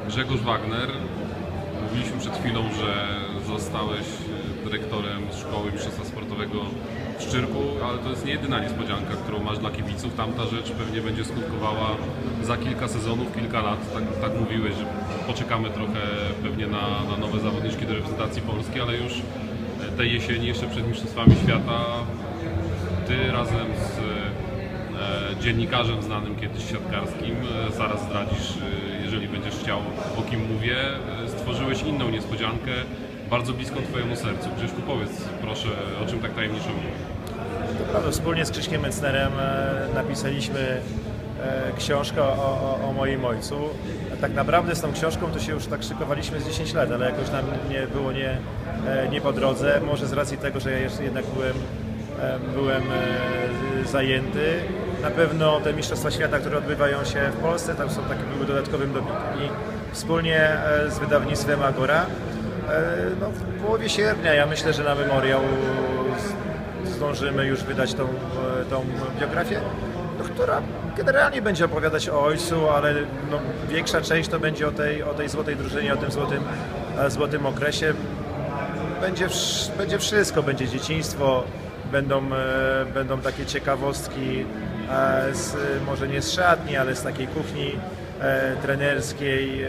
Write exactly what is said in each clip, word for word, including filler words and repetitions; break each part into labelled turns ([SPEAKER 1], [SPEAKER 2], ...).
[SPEAKER 1] Grzegorz Wagner, mówiliśmy przed chwilą, że zostałeś dyrektorem Szkoły Mistrzostwa Sportowego w Szczyrku, ale to jest nie jedyna niespodzianka, którą masz dla kibiców. Tamta rzecz pewnie będzie skutkowała za kilka sezonów, kilka lat. Tak, tak mówiłeś, że poczekamy trochę pewnie na, na nowe zawodniczki do reprezentacji Polski, ale już tej jesieni, jeszcze przed Mistrzostwami Świata, ty razem z e, dziennikarzem znanym kiedyś siatkarskim, e, zaraz zdradzisz, e, jeżeli będziesz chciał, o kim mówię, e, stworzyłeś inną niespodziankę, bardzo bliską twojemu sercu. Grześku, powiedz proszę, o czym tak tajemniczo mówię.
[SPEAKER 2] To prawda, wspólnie z Krzyśkiem Metznerem e, napisaliśmy e, książkę o, o, o moim ojcu. A tak naprawdę z tą książką to się już tak szykowaliśmy z dziesięć lat, ale jakoś nam nie było nie, e, nie po drodze. Może z racji tego, że ja jeszcze jednak byłem, e, byłem e, zajęty. Na pewno te Mistrzostwa Świata, które odbywają się w Polsce, tam są takie, były dodatkowym dobitkiem. I wspólnie e, z wydawnictwem Agora, e, no, w połowie sierpnia, ja myślę, że na memoriał zdążymy już wydać tą, tą biografię, no, która generalnie będzie opowiadać o ojcu, ale no, większa część to będzie o tej, o tej złotej drużynie, o tym złotym, złotym okresie. Będzie, będzie wszystko, będzie dzieciństwo, będą, będą takie ciekawostki, z, może nie z szatni, ale z takiej kuchni trenerskiej,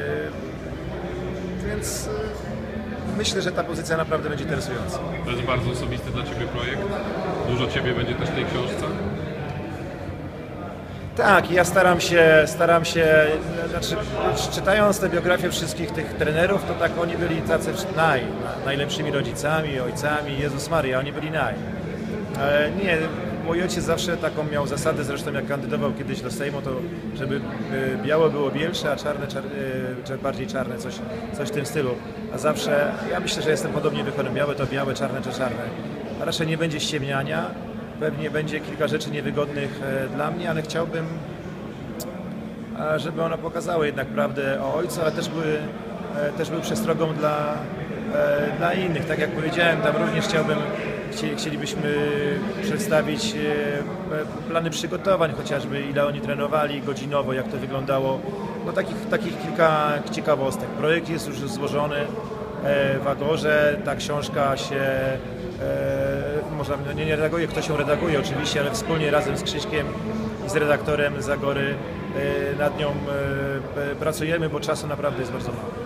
[SPEAKER 2] więc myślę, że ta pozycja naprawdę będzie interesująca.
[SPEAKER 1] To jest bardzo osobisty dla Ciebie projekt. Dużo Ciebie będzie też w tej książce?
[SPEAKER 2] Tak, ja staram się, staram się, znaczy czytając te biografie wszystkich tych trenerów, to tak oni byli tacy naj, najlepszymi rodzicami, ojcami, Jezus Maria, oni byli naj. Ale nie, mój ojciec zawsze taką miał zasadę, zresztą jak kandydował kiedyś do Sejmu, to żeby białe było bielsze, a czarne, czarne bardziej czarne, coś, coś w tym stylu. A zawsze, ja myślę, że jestem podobnie wychowany, białe to białe, czarne to czarne. A raczej nie będzie ściemniania, pewnie będzie kilka rzeczy niewygodnych dla mnie, ale chciałbym, żeby one pokazały jednak prawdę o ojcu, ale też były, też były przestrogą dla, dla innych. Tak jak powiedziałem, tam również chciałbym Chcielibyśmy przedstawić plany przygotowań, chociażby ile oni trenowali godzinowo, jak to wyglądało. No takich, takich kilka ciekawostek. Projekt jest już złożony w Agorze, ta książka się, można, nie, nie redaguje, ktoś ją redaguje oczywiście, ale wspólnie razem z Krzyśkiem i z redaktorem z Agory nad nią pracujemy, bo czasu naprawdę jest bardzo mało.